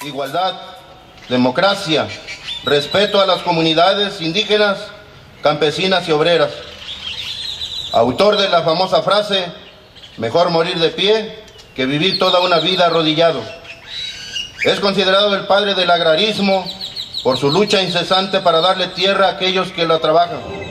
igualdad, democracia, respeto a las comunidades indígenas, campesinas y obreras. Autor de la famosa frase, mejor morir de pie que vivir toda una vida arrodillado. Es considerado el padre del agrarismo por su lucha incesante para darle tierra a aquellos que la trabajan.